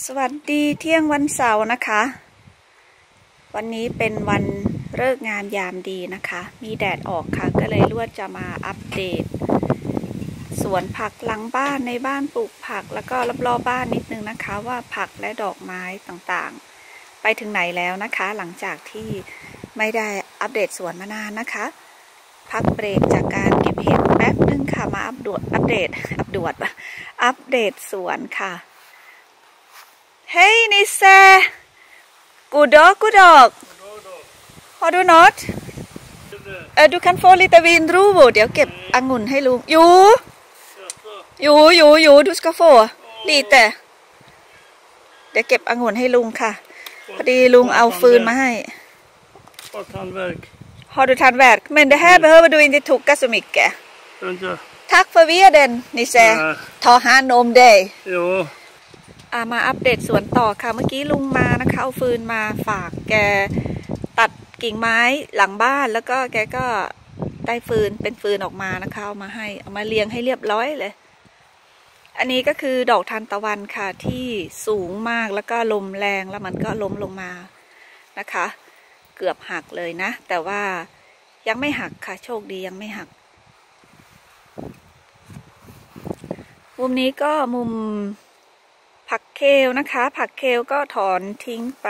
สวัสดีเที่ยงวันเสาร์นะคะวันนี้เป็นวันฤกษ์งามยามดีนะคะมีแดดออกค่ะก็เลยลวดจะมาอัปเดตสวนผักหลังบ้านในบ้านปลูกผักแล้วก็รอบๆบ้านนิดนึงนะคะว่าผักและดอกไม้ต่างๆไปถึงไหนแล้วนะคะหลังจากที่ไม่ได้อัปเดตสวนมานานนะคะพักเบรกจากการเก็บเห็ดแป๊บนึงค่ะมาอัปเดตสวนค่ะ Hej Nisse! God dag! Har du något? Du kan få lite vindruvor. เดี๋ยวเก็บองุ่นให้ลุงอยู่du ska få lite เดี๋ยวเก็บองุ่นให้ลุงค่ะพอดีลุงเอาฟืนมาให้ Har du tandvärk? Men det här behöver du inte tugga så mycket. Tack för veden Nisse. Ta hand om dig. มาอัปเดตสวนต่อค่ะเมื่อกี้ลุงมานะคะเอาฟืนมาฝากแกตัดกิ่งไม้หลังบ้านแล้วก็แกก็ได้ฟืนเป็นฟืนออกมานะคะเอามาให้เอามาเรียงให้เรียบร้อยเลยอันนี้ก็คือดอกทานตะวันค่ะที่สูงมากแล้วก็ลมแรงแล้วมันก็ล้มลงมานะคะเกือบหักเลยนะแต่ว่ายังไม่หักค่ะโชคดียังไม่หักมุมนี้ก็มุมผักเคลนะคะผักเคลก็ถอนทิ้งไป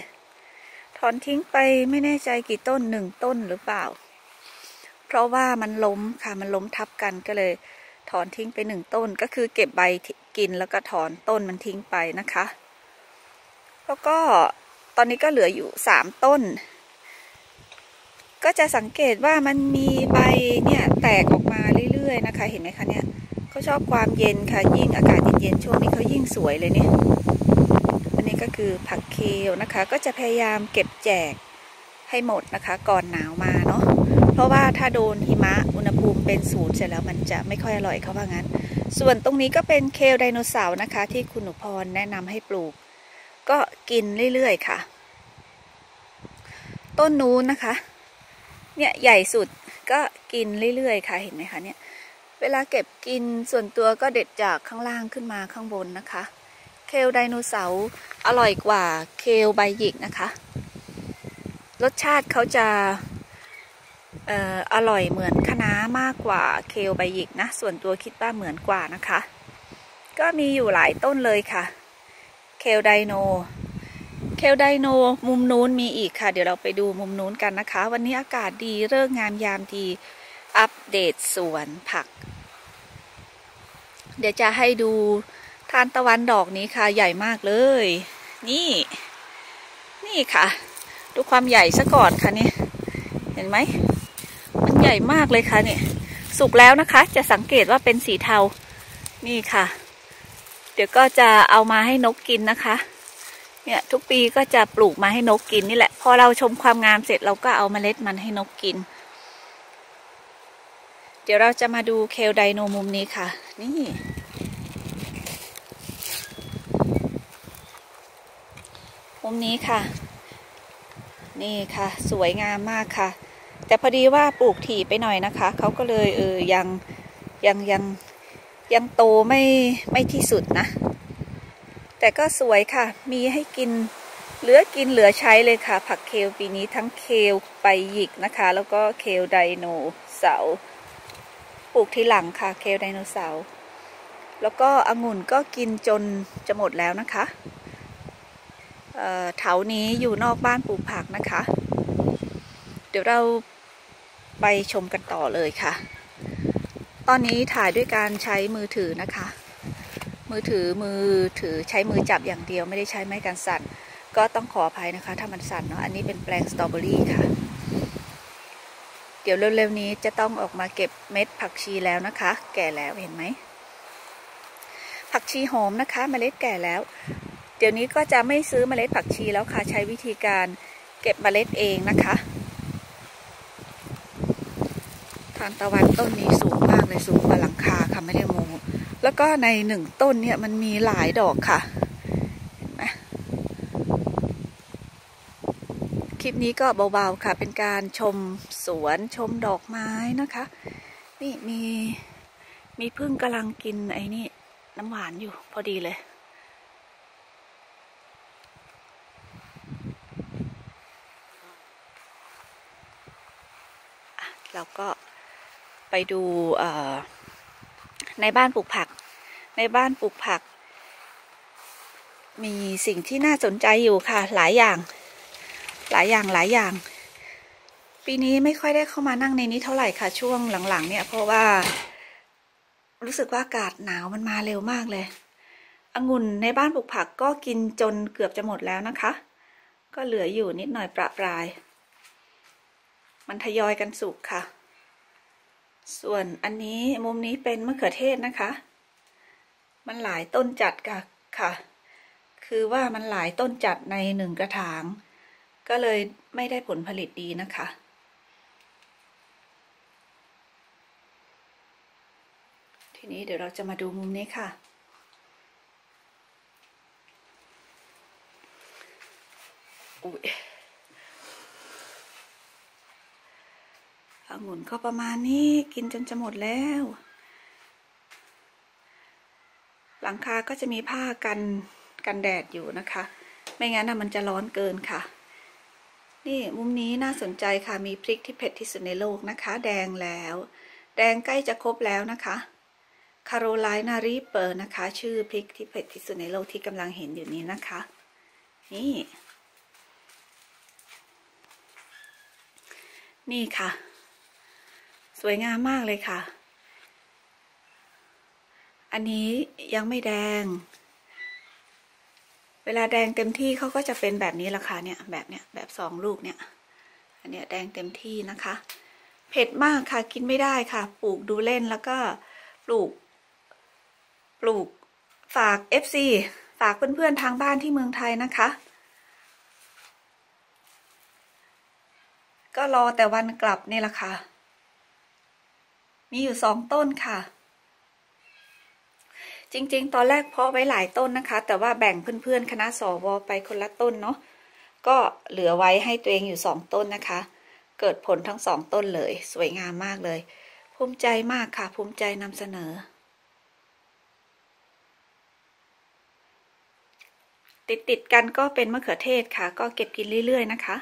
ไม่แน่ใจกี่ต้น1 ต้นหรือเปล่าเพราะว่ามันล้มค่ะมันล้มทับกันก็เลยถอนทิ้งไป1 ต้นก็คือเก็บใบกินแล้วก็ถอนต้นมันทิ้งไปนะคะแล้วก็ตอนนี้ก็เหลืออยู่3 ต้นก็จะสังเกตว่ามันมีใบเนี่ยแตกออกมาเรื่อยๆนะคะเห็นไหมคะเนี่ยเขาชอบความเย็นค่ะยิ่งอากาศเย็นๆช่วงนี้เขายิ่งสวยเลยเนี่ยอันนี้ก็คือผักเคลนะคะก็จะพยายามเก็บแจกให้หมดนะคะก่อนหนาวมาเนาะเพราะว่าถ้าโดนหิมะอุณหภูมิเป็น0เสร็จแล้วมันจะไม่ค่อยอร่อยเขาว่างั้นส่วนตรงนี้ก็เป็นเคลไดโนเสาร์นะคะที่คุณหนูพรแนะนำให้ปลูกก็กินเรื่อยๆค่ะต้นนู้นนะคะเนี่ยใหญ่สุดก็กินเรื่อยๆค่ะเห็นไหมคะเนี่ยเวลาเก็บกินส่วนตัวก็เด็ดจากข้างล่างขึ้นมาข้างบนนะคะเคลไดโนเสาร์อร่อยกว่าเคลใบหยิกนะคะรสชาติเขาจะอร่อยเหมือนคะน้ามากกว่าเคลใบหยิกนะส่วนตัวคิดว่าเหมือนกว่านะคะก็มีอยู่หลายต้นเลยค่ะเคลไดโนมุมนู้นมีอีกค่ะเดี๋ยวเราไปดูมุมนู้นกันนะคะวันนี้อากาศดีฤกษ์งามยามดีอัปเดตสวนผักเดี๋ยวจะให้ดูทานตะวันดอกนี้ค่ะใหญ่มากเลยนี่ค่ะดูความใหญ่ซะก่อนค่ะเนี่ยเห็นไหมมันใหญ่มากเลยค่ะเนี่ยสุกแล้วนะคะจะสังเกตว่าเป็นสีเทานี่ค่ะเดี๋ยวก็จะเอามาให้นกกินนะคะเนี่ยทุกปีก็จะปลูกมาให้นกกินนี่แหละพอเราชมความงามเสร็จเราก็เอาเมล็ดมันให้นกกินเดี๋ยวเราจะมาดูเคลไดโนมุมนี้ค่ะนี่มุมนี้ค่ะนี่ค่ะสวยงามมากค่ะแต่พอดีว่าปลูกถี่ไปหน่อยนะคะเขาก็เลยยังโตไม่ที่สุดนะแต่ก็สวยค่ะมีให้กินเหลือใช้เลยค่ะผักเคลปีนี้ทั้งเคลใบหยิกนะคะแล้วก็เคลไดโนเสาร์ปลูกทีหลังค่ะเคลไดโนเสาร์แล้วก็องุ่นก็กินจนจะหมดแล้วนะคะเถานี้อยู่นอกบ้านปลูกผักนะคะเดี๋ยวเราไปชมกันต่อเลยค่ะตอนนี้ถ่ายด้วยการใช้มือถือนะคะมือถือใช้มือจับอย่างเดียวไม่ได้ใช้ไม้กันสั่นก็ต้องขออภัยนะคะถ้ามันสั่นเนาะอันนี้เป็นแปลงสตรอเบอรี่ค่ะเดี๋ยวเร็วๆนี้จะต้องออกมาเก็บเม็ดผักชีแล้วนะคะแก่แล้วเห็นไหมผักชีหอมนะคะเมล็ดแก่แล้วเดี๋ยวนี้ก็จะไม่ซื้อเมล็ดผักชีแล้วค่ะใช้วิธีการเก็บเมล็ดเองนะคะทานตะวันต้นนี้สูงมากเลยสูงกว่าหลังคาค่ะไม่ได้โม้แล้วก็ใน1 ต้นเนี่ยมันมีหลายดอกค่ะเห็นไหมคลิปนี้ก็เบาๆค่ะเป็นการชมสวนชมดอกไม้นะคะนี่มีผึ้งกำลังกินไอ้นี่น้ำหวานอยู่พอดีเลยเราก็ไปดูในบ้านปลูกผักมีสิ่งที่น่าสนใจอยู่ค่ะหลายอย่างปีนี้ไม่ค่อยได้เข้ามานั่งในนี้เท่าไหร่ค่ะช่วงหลังๆเนี่ยเพราะว่ารู้สึกว่าอากาศหนาวมันมาเร็วมากเลยองุ่นในบ้านปลูกผักก็กินจนเกือบจะหมดแล้วนะคะก็เหลืออยู่นิดหน่อยประปรายมันทยอยกันสุกค่ะส่วนอันนี้มุมนี้เป็นมะเขือเทศนะคะมันหลายต้นจัดค่ะคือว่ามันหลายต้นจัดใน1 กระถางก็เลยไม่ได้ผลผลิตดีนะคะทีนี้เดี๋ยวเราจะมาดูมุมนี้ค่ะองุ่นก็ประมาณนี้กินจนจะหมดแล้วหลังคาก็จะมีผ้ากันแดดอยู่นะคะไม่งั้นมันจะร้อนเกินค่ะนี่มุมนี้น่าสนใจค่ะมีพริกที่เผ็ดที่สุดในโลกนะคะแดงแล้วแดงใกล้จะครบแล้วนะคะคาโรไลนารีเปอร์นะคะชื่อพริกที่เผ็ดที่สุดในโลกที่กำลังเห็นอยู่นี้นะคะนี่ค่ะสวยงามมากเลยค่ะอันนี้ยังไม่แดงเวลาแดงเต็มที่เขาก็จะเป็นแบบนี้ละค่ะเนี่ยแบบ2 ลูกเนี่ยอันเนี้ยแดงเต็มที่นะคะเผ็ดมากค่ะกินไม่ได้ค่ะปลูกดูเล่นแล้วก็ปลูกฝาก FC ฝากเพื่อนๆทางบ้านที่เมืองไทยนะคะก็รอแต่วันกลับนี่แหละค่ะมีอยู่2 ต้นค่ะจริงๆตอนแรกเพาะไว้หลายต้นนะคะแต่ว่าแบ่งเพื่อนๆคณะสวไปคนละต้นเนาะก็เหลือไว้ให้ตัวเองอยู่2 ต้นนะคะเกิดผลทั้ง2 ต้นเลยสวยงามมากเลยภูมิใจมากค่ะภูมิใจนำเสนอติดกันก็เป็นมะเขือเทศค่ะก็เก็บกินเรื่อยๆนะคะ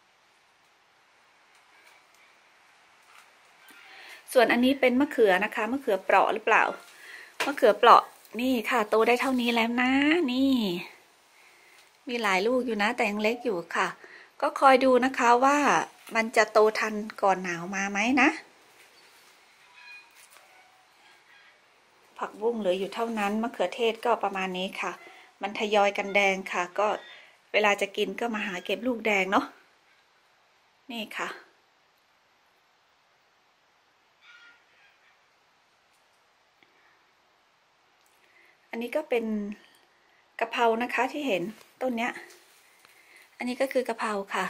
ส่วนอันนี้เป็นมะเขือนะคะมะเขือเปราะหรือเปล่ามะเขือเปราะนี่ค่ะโตได้เท่านี้แล้วนะนี่มีหลายลูกอยู่นะแต่ยังเล็กอยู่ค่ะก็คอยดูนะคะว่ามันจะโตทันก่อนหนาวมาไหมนะผักบุ้งเหลืออยู่เท่านั้นมะเขือเทศก็ประมาณนี้ค่ะมันทยอยกันแดงค่ะก็เวลาจะกินก็มาหาเก็บลูกแดงเนาะนี่ค่ะอันนี้ก็เป็นกะเพรานะคะที่เห็นต้นเนี้ยอันนี้ก็คือกะเพราค่ะ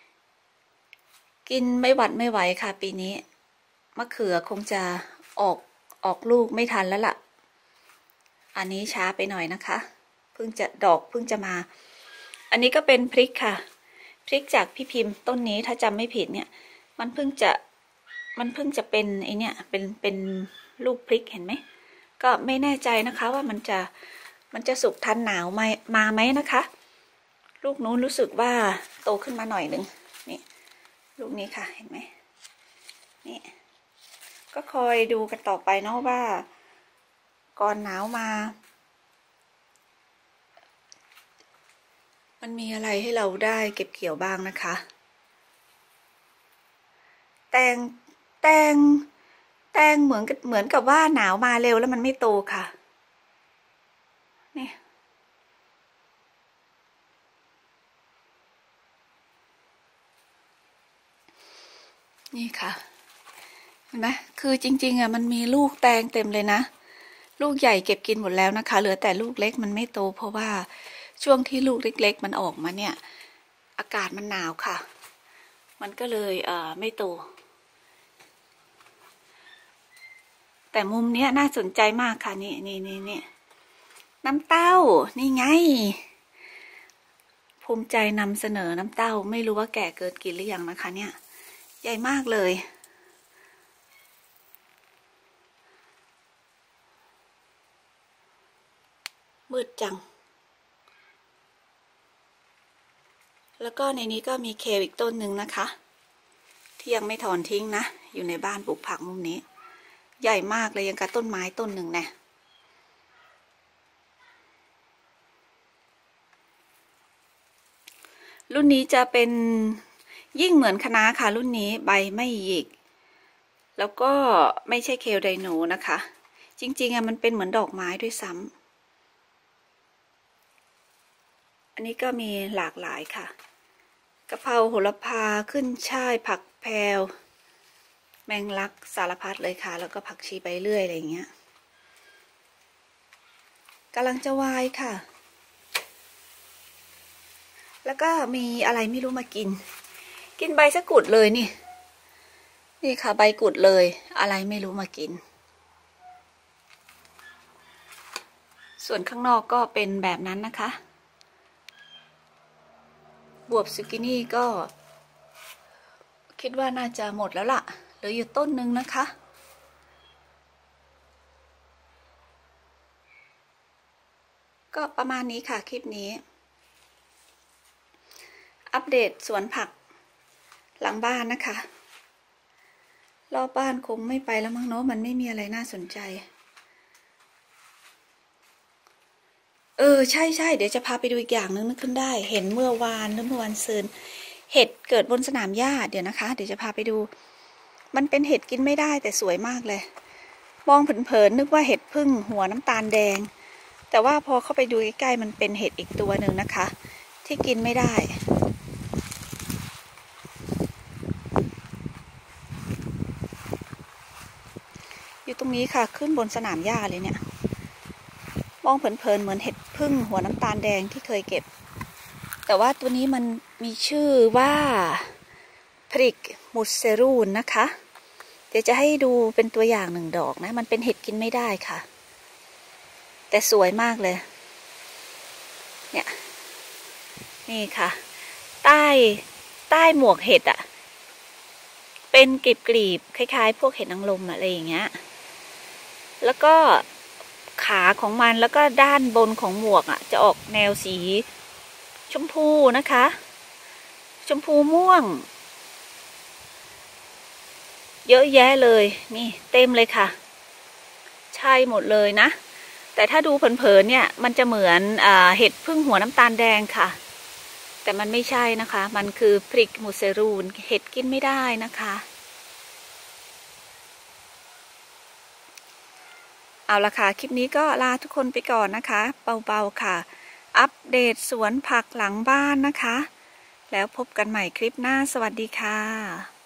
กินไม่หวัดไม่ไหวค่ะปีนี้มะเขือคงจะออกลูกไม่ทันแล้วล่ะอันนี้ช้าไปหน่อยนะคะเพิ่งจะมาอันนี้ก็เป็นพริกค่ะพริกจากพี่พิมพ์ต้นนี้ถ้าจำไม่ผิดเนี่ยมันเพิ่งจะเป็นไอเนี่ยเป็นลูกพริกเห็นไหมก็ไม่แน่ใจนะคะว่ามันจะสุกทันหนาวมาไหมนะคะลูกนู้นรู้สึกว่าโตขึ้นมาหน่อยหนึ่งนี่ลูกนี้ค่ะเห็นไหมนี่ก็คอยดูกันต่อไปเนาะว่าก่อนหนาวมามันมีอะไรให้เราได้เก็บเกี่ยวบ้างนะคะแตงเหมือนกับว่าหนาวมาเร็วแล้วมันไม่โตค่ะนี่ค่ะเห็นไหมคือจริงๆมันมีลูกแตงเต็มเลยนะลูกใหญ่เก็บกินหมดแล้วนะคะเหลือแต่ลูกเล็กมันไม่โตเพราะว่าช่วงที่ลูกเล็กๆมันออกมาเนี่ยอากาศมันหนาวค่ะมันก็เลยไม่โตแต่มุมเนี้ยน่าสนใจมากค่ะนี่น้ำเต้านี่ไงภูมิใจนำเสนอน้ำเต้าไม่รู้ว่าแก่เกินกินหรือยังนะคะเนี่ยใหญ่มากเลยมืดจังแล้วก็ในนี้ก็มีเคลอีกต้นหนึ่งนะคะที่ยังไม่ถอนทิ้งนะอยู่ในบ้านปลูกผักมุมนี้ใหญ่มากเลยยังกับต้นไม้ต้นหนึ่งนะรุ่นนี้จะเป็นยิ่งเหมือนคะน้าค่ะรุ่นนี้ใบไม่หยิกแล้วก็ไม่ใช่เคลไดโนนะคะจริงๆมันเป็นเหมือนดอกไม้ด้วยซ้ำอันนี้ก็มีหลากหลายค่ะกะเพราโหระพาขึ้นช่ายผักแพรวแมงลักสารพัดเลยค่ะแล้วก็ผักชีไปเรื่อยอะไรอย่างเงี้ยกำลังจะวายค่ะแล้วก็มีอะไรไม่รู้มากินใบสะกุดเลยนี่ค่ะใบกุดเลยอะไรไม่รู้มากินส่วนข้างนอกก็เป็นแบบนั้นนะคะบวบซูกินี่ก็คิดว่าน่าจะหมดแล้วล่ะเหลืออยู่ต้นนึงนะคะก็ประมาณนี้ค่ะคลิปนี้อัปเดตสวนผักหลังบ้านนะคะรอบบ้านคงไม่ไปแล้วมั้งเนาะมันไม่มีอะไรน่าสนใจใช่เดี๋ยวจะพาไปดูอีกอย่างนึงนึกขึ้นได้เห็นเมื่อวานซืนเห็ดเกิดบนสนามหญ้าเดี๋ยวนะคะเดี๋ยวจะพาไปดูมันเป็นเห็ดกินไม่ได้แต่สวยมากเลยมองเผินๆนึกว่าเห็ดพึ่งหัวน้ำตาลแดงแต่ว่าพอเข้าไปดูใกล้ๆมันเป็นเห็ดอีกตัวหนึ่งนะคะที่กินไม่ได้อยู่ตรงนี้ค่ะขึ้นบนสนามหญ้าเลยเนี่ยมองเผินๆเหมือนเห็ดพึ่งหัวน้ำตาลแดงที่เคยเก็บแต่ว่าตัวนี้มันมีชื่อว่าพริกมุสเซรูนนะคะเดี๋ยวจะให้ดูเป็นตัวอย่างหนึ่งดอกนะมันเป็นเห็ดกินไม่ได้ค่ะแต่สวยมากเลยเนี่ยนี่ค่ะใต้หมวกเห็ดอ่ะเป็นกลีบคล้ายๆพวกเห็ดนางรมอะไรอย่างเงี้ยแล้วก็ขาของมันแล้วก็ด้านบนของหมวกอ่ะจะออกแนวสีชมพูนะคะชมพูม่วงเยอะแยะเลยนี่เต็มเลยค่ะใช่หมดเลยนะแต่ถ้าดูเผินๆเนี่ยมันจะเหมือนเห็ดพึ่งหัวน้ำตาลแดงค่ะแต่มันไม่ใช่นะคะมันคือพริกมูเซรูนเห็ดกินไม่ได้นะคะเอาละค่ะคลิปนี้ก็ลาทุกคนไปก่อนนะคะเบาๆค่ะอัปเดตสวนผักหลังบ้านนะคะแล้วพบกันใหม่คลิปหน้าสวัสดีค่ะ